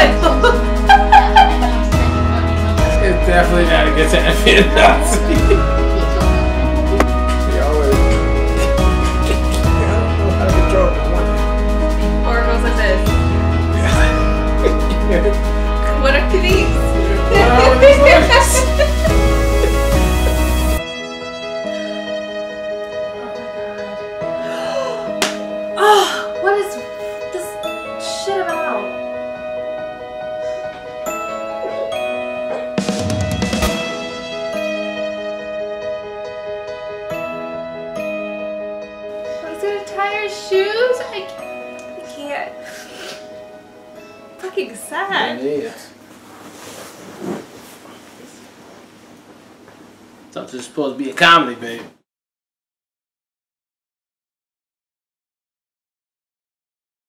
It's definitely not a good time to be a Nazi. She always. I don't know how to control the one. Or it goes like this. What are these? Oh, what is this shit about? He's gonna tie her shoes? I can't. Fucking sad. It is. Thought this was supposed to be a comedy, babe.